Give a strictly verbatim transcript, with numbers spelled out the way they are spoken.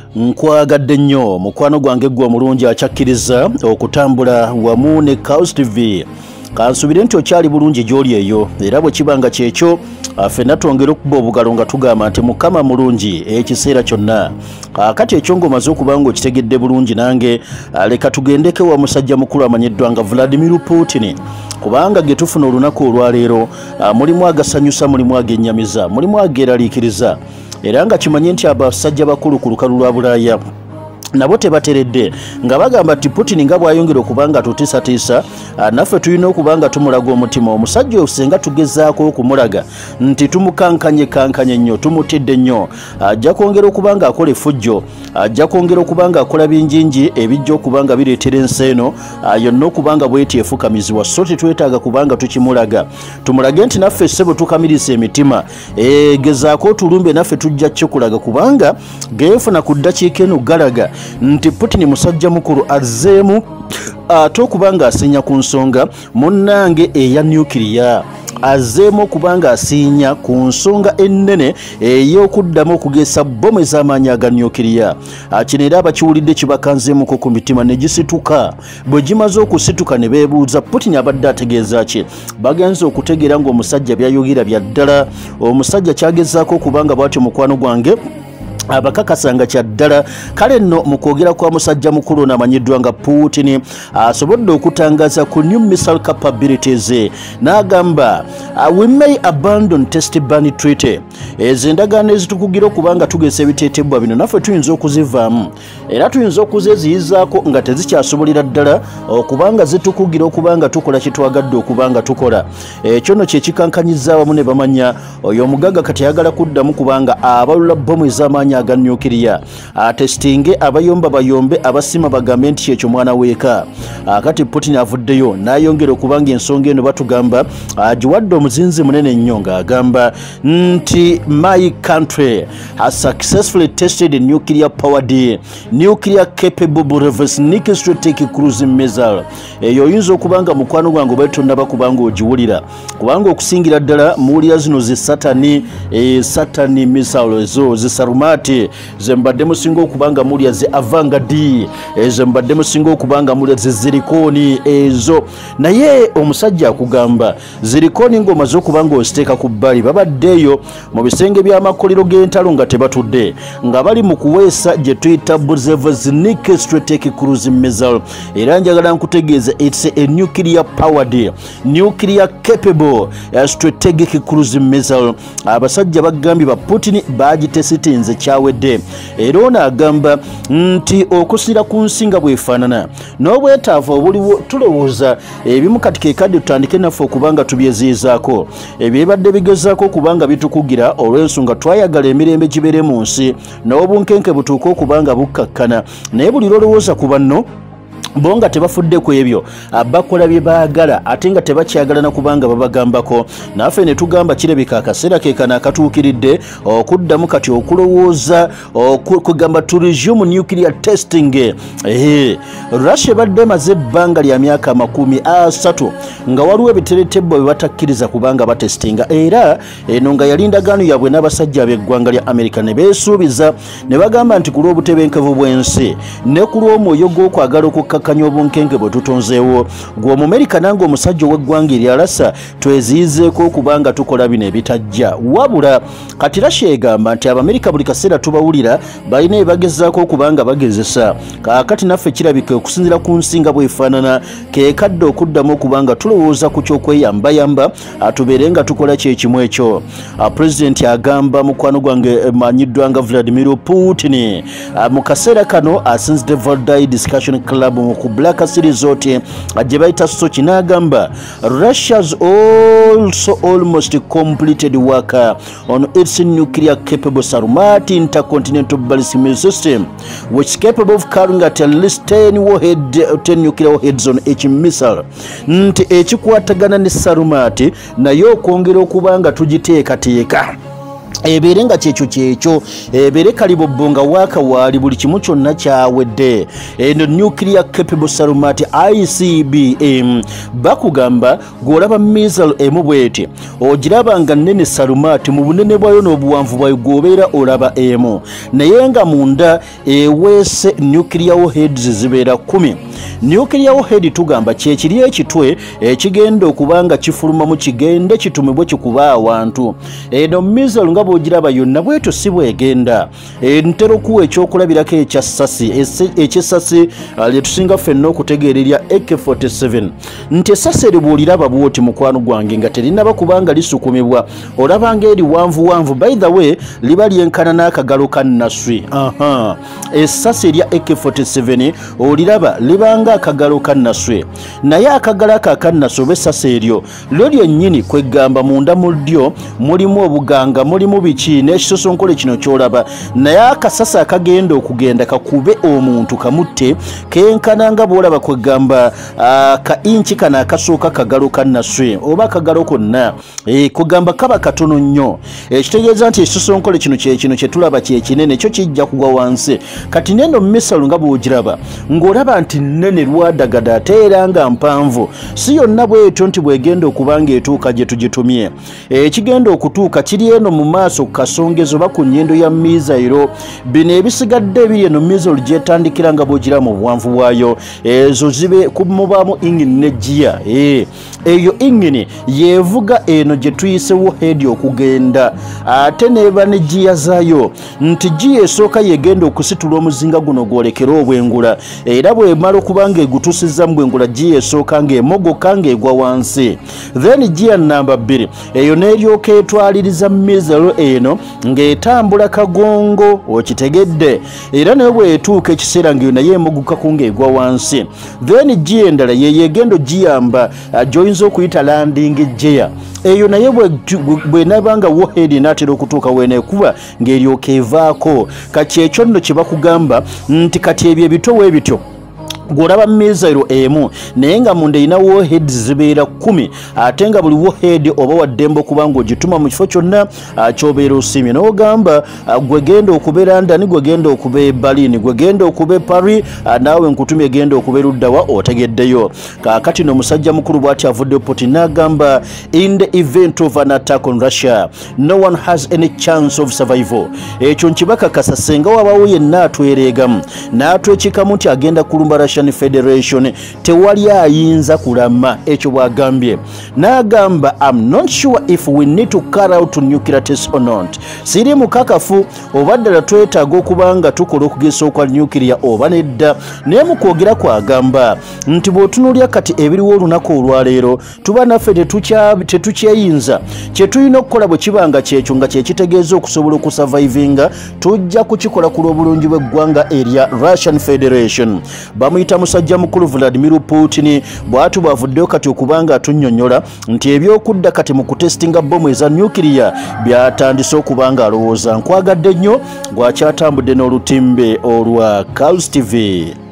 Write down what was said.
Nkwagadde nnyo mukwano gwange gwa mulungi achakkiriza okutambula wamu ne Kals T V. Kansubire nti okyali bulungi gy'oli eyo era bwe kibanga kyekyo ffenna twongera okuba obugalo nga tugamba nti Mukama mulungi ekiseera kyonna. Kati ekyo ng'omaze okuba ng'okitegedde bulungi nange leka tugendeko wa musajja mukulu amanyiddwa nga Vladimir Putin. Kubanga ge tufuna olunaku olwaleero mulimu agasanyusa, mulimu agennyamiza, mulimu ageeraliikiriza. Era nga kimanye nti abasajja bakulu ku lukalu lwa Bulaaya nabo tebateredde nga bagamba nti Putin nga bwayongera okubanga tutiisatiisa, naffe tulina okubanga tumulaga omutima. Omusajja osenga tugezaako okumulaga nti tumukankanye kankanye nnyo, tumutidde nnyo, ajja kwongera okubanga akola effujjo, ajja kwongera okubanga akola bingingi ebijja okubanga bireetera ensi eno yonna okubanga bweti efukamizibwa. So tetwetaaga kubanga tukimulaga, tumulage nti naffe ssebo tukamiriza emitima, e, gezaako tulumbe naffe tujja kyokulaga kubanga geefuna ku ddakiika eno galaga nti Putin musajja mukulu azzeemu ate okubanga asinya ku nsonga munnange eya nuclear, azzeemu okubanga asinya ku nsonga ennene ey'okuddamu okugesa bomu ez'amaanyi aga nuclear. Kino era abakiwulidde kibakanzeemuko ku mitima ne gisituka. Bwe gimaze okusituka ne beebuuza Putin abadde ategeeza ki. Bagenze okutegeera ng'omusajja byayogera bya ddala. Omusajja kyagezaako okubanga bw'atyo mukwano gwange abakakasanga kya ddala. Kale nno mu kwogera kwa musajja mukulu n'amanyiddwa nga Putin asobodde okutangaza ku new missile capabilities. N'agamba we may abandon test ban treaty. Ezo endagaano ezitukugira okubanga tugesa ebiteetebwa bino naffe tuyinza okuzivaamu era tuyinza okuzeziyizaako nga tezikyasobolera ddala okubanga zitukugira okubanga tukola kye twagadde okubanga tukola. Ekyo nno kye kikankanyiza awamu ne bamanya oyo omugagga kati ayagala kuddamu kubanga abalula bomu ez'amaanyi aga nuclear atestinge abayomba bayombe abasima bagambe nti ekyo mwana weeka. Kati Putin avuddeyo n'ayongera okubanga ensonga eno batugamba agiwadde omuzinzi munene nnyo ng'agamba nti my country has successfully tested a nuclear powered nuclear capable ballistic strategic cruise missile. Eyo oyinza okubanga mukwano gwange obaitonna bakubanga ogiwulira kubanga okusingira ddala muwulira zino zi satani e satani missile ezo zisarumati zembadde musinga okubanga mulya ze avangadi ezembadde musinga okubanga mulya ze zirikoni ezo. Naye omusajja akugamba zirikoni ng'omaze okubanga oziteeka ku bbali babaddeeyo mu bisenge by'amakolero g'entalo nga tebatudde nga bali mu kuweesa gye tuyita ballistic strategic cruise missile. Era njagala nkutegeeza it's a nuclear powered nuclear capable strategic cruise missile. Abasajja bagambye ba Putin bagitesitinze kyawedde. Era ono agamba nti okusira ku nsinga bwefaanana n'obwetaavu obuliwo tulowooza ebimu kati keekadde tutandike naffe okubanga tubyeziyizaako ebyebadde bigezaako okubanga bitukugira olw'ensonga twayagala emirembe gibeere mu nsi n'obunkenke butuuke okubanga bukkakkana. Naye buli lwolowooza ku banno bonga tebafudde ku ebyo bakola bye baagala ate nga tebakyagala na kubanga babagambako. Naffe ne tugamba kirabika akaseera ke kana akatuukiridde okuddamu kati okulowooza okugamba to resume nuclear testing. Ehe, Russia badde maze ebbanga lya myaka makumi asatu nga waliwo ebiteretebwa bye batakkiriza kubanga batestinga. Era eno nga yali ndagaano yabwe n'abasajja b'eggwanga lya Amerika ne beesuubiza ne bagamba nti ku lw'obutebenkevu bw'ensi ne ku lw'omwoyo gw'okwagala okukka kanya obunkenke bwe tutonzeewo gwe Omumerika nange omusajja ow'eggwanga eryalasa tweziyizeeko okubanga tukola bino ebitajja. Wabula kati Russia egamba nti Abamerika buli kaseera tubawulira balina ebagezaako okubanga bagezesa. Kaakati naffe kirabika okusinzira ku nsinga bwefaanana keekadde okuddamu okubanga tulowooza ku kyokweyambayamba atubeere nga tukola kyekimu ekyo. Pulezidenti agamba mukwano gwange manyiddwa nga Vladimir Putin mu kaseera kano asinzidde Valdai Discussion Club ku Black Sea Resort gye bayita Sochi n'agamba Russia's also almost completed work on its nuclear capable Sarmati intercontinental ballistic missile system which is capable of carrying at least ten warhead ten nuclear warheads on each missile. Nti ekikwatagana ne Sarmati naye okwongera okubanga tugiteekateeka ebeere nga kyekyo kyekyo ebeere kalibo nga waaka waali buli kimu kyonna kyawedde. eno nuclear capable salumati I C B M bakugamba gw'olaba missile emu bweti ogiraba nga nnene salumati mu bunene bwayo n'obuwanvu bwayo gw'obeera olaba emu naye nga munda eweese nuclear warheads zibeera kumi. nuclear warhead tugamba kyekiri ekitwe ekigenda okuba nga kifulumamu kigende kitumibwe kikuba awantu. eno missile nga bw'ogiraba yonna bwetyo si bwegenda ntera okuwa ekyokulabirako ekyasasi ekyesasi lye tusinga ffenna okutegeererya A K forty-seven nti esasi eri bw'oliraba bw'oti mukwano gwange nga terinaba kubanga lisukumibwa olaba ng'eri wanvu wanvu by the way liba lyenkana n'akagalo ka nnaswi. aha esasi erya A K forty-seven oliraba libanga akagalo ka nnaswe naye akagalo ako aka nnaswe oba essasi eryo lyo lyennyini kwegamba munda mu ddyo mulimu obuganga mulimu biki n'ekisosonkole kino kyolaba naye akasasi akagenda okugenda kakube omuntu kamutte kenkana nga bw'olaba kwegamba ka inchi kana akasooka kagalo ka nnaswe oba akagalo konna kugamba kaba katono nnyo ekitegeeza nti ekisosonkole kino kyekino kye tulaba kyekinene kyo kijja kugwa wansi. kati neno missile nga bw'ogiraba ng'olaba nti nnene lwadagada ate era nga mpanvu si yonna bwetyo nti bwegenda okuba ng'etuuka gye tugitumye ekigenda okutuuka kiri eno mu maaso ku kasongezo oba ku nnyindo ya missile bino ebisigadde ebiri eno missile gyetandikira nga bw'ogira mu buwanvu bwayo ezo zibe kumubaamu ingini ne giya eyo ingini yevuga eno gye tuyise warhead okugenda ate neeba ne giya zaayo nti giya esooka yegenda okusitula omuzinga guno gwolekera obwengula era bw'emala okuba ng'egutuusizza mu bwengula giya esooka ng'emogoka ng'egwa wansi then giya namba bbiri eyo n'eryoka etwaliriza missile eno ng'etambula kagongo okitegedde era naye bw'etuuka ekiseera ng'eyo naye emogokako ng'egwa wansi then giya endala yeyegendo giyamba gyoyinza okuyita landing gear eyo naye bwenabanga warhead n'atera okutuuka weneekuba ng'eryoka evaako kati ekyo nno kye bakugamba nti kati ebyo ebitowa ebityo gw'olaba missile emu naye nga munda erina warheads zibeera kumi ate nga buli warhead oba waddembe okuba ng'ogituma mu kifo kyonna ky'obeera osiimye n'ogamba gwegenda okubeera ndani gwegenda okuba e Berlin gwegenda okuba e Paris naawe nkutumye egenda okuba eruddawa otegeddeyo. kaakati n'omusajja mukulu bw'ati avudde Putin n'agamba in the event of an attack on Russia no one has any chance of survival. ekyo nkibakakasa senga wabaawo yenna atwereegamu n'atwekikamu nti agenda kulumba Russia Federation tewali ayinza kulama ekyo bwagambye n'agamba I'm not sure if we need to carry out nuclear tests or not. siri mukakafu oba ddala twetaaga okuba nga tukola okugesa okwa nuclear oba nedda naye mu kwogera kwagamba nti bw'otunuulya kati ebiriwo olunaku olwaleero tuba naffe tetukyeyinza kye tulina okukola bwe kiba nga kyekyo nga kyekitegeeza okusobola okusurvivinga tujja kukikola ku lw'obulungi bw'eggwanga erya Russian Federation. bamuyita musajja mukulu Vladimir Putin bw'atu bwavuddeyo kati okubanga atunnyonnyola nti ebyokudda kati mu kutestinga bomu eza nuclear byatandise okubanga alowooza. nkwagadde nnyo gwakyatambudde n'olutimbe olwa Kals T V.